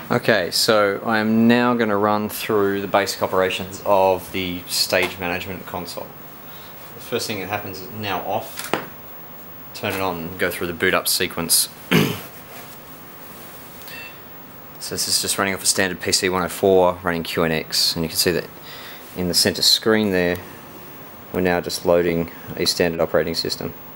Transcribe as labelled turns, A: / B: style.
A: Okay, so I am now going to run through the basic operations of the stage management console. The first thing that happens is now off. Turn it on and go through the boot up sequence. So this is just running off a standard PC 104 running QNX, and you can see that in the center screen there we're now just loading a standard operating system.